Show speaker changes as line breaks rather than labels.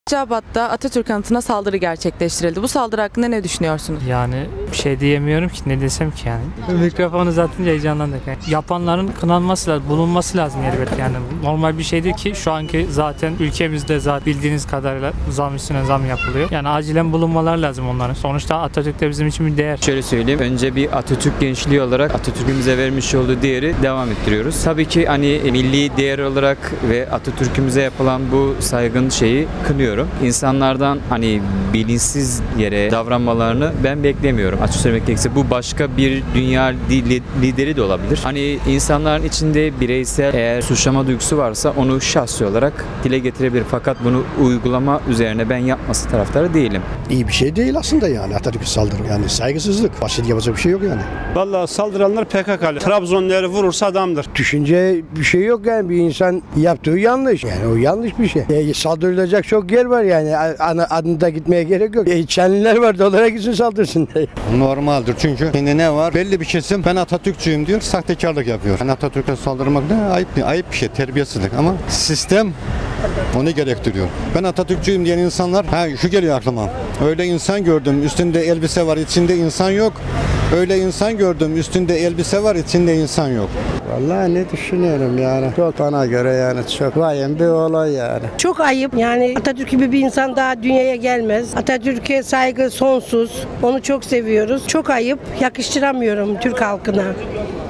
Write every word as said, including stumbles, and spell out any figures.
Cevabat'ta Atatürk anıtına saldırı gerçekleştirildi. Bu saldırı hakkında ne düşünüyorsunuz?
Yani bir şey diyemiyorum ki, ne desem ki yani. Mikrofonu uzatınca heyecanlandık. Yani. Yapanların kınanması lazım, bulunması lazım elbette yani. Normal bir şeydir ki şu anki zaten ülkemizde zaten bildiğiniz kadarıyla zam üstüne zam yapılıyor. Yani acilen bulunmalar lazım onların. Sonuçta Atatürk de bizim için bir değer.
Şöyle söyleyeyim, önce bir Atatürk gençliği olarak Atatürk'ün bize vermiş olduğu değeri devam ettiriyoruz. Tabii ki hani milli değer olarak ve Atatürk'ümüze yapılan bu saygın şeyi kınıyorum. İnsanlardan hani bilinçsiz yere davranmalarını ben beklemiyorum. Açık söylemek gerekirse bu başka bir dünya lideri de olabilir. Hani insanların içinde bireysel eğer suçlama duygusu varsa onu şahsi olarak dile getirebilir. Fakat bunu uygulama üzerine ben yapması taraftarı değilim.
İyi bir şey değil aslında yani Atatürk'e saldırı. Yani saygısızlık. Basit yapacak bir şey yok yani.
Vallahi saldıranlar P K K'lı. Trabzonluları vurursa adamdır.
Düşünce bir şey yok yani, bir insan yaptığı yanlış. Yani o yanlış bir şey. E, saldırılacak çok yer var yani. Adında gitmeye gerek yok. E, Çenliler var, dolara gitsin saldırsın.
Normaldir çünkü şimdi ne var? Belli bir kesim ben Atatürkçüyüm diyor, sahtekarlık yapıyor. Yani Atatürk'e saldırmak ne? Ayıp, ayıp bir şey, terbiyesizlik ama sistem onu gerektiriyor. Ben Atatürkçüyüm diyen insanlar, ha şu geliyor aklıma. Öyle insan gördüm, üstünde elbise var, içinde insan yok. Öyle insan gördüm, üstünde elbise var, içinde insan yok.
Vallahi ne düşünüyorum yani. Çok bana göre yani çok vahim bir olay yani.
Çok ayıp. Yani Atatürk gibi bir insan daha dünyaya gelmez. Atatürk'e saygı sonsuz. Onu çok seviyoruz. Çok ayıp. Yakıştıramıyorum Türk halkına.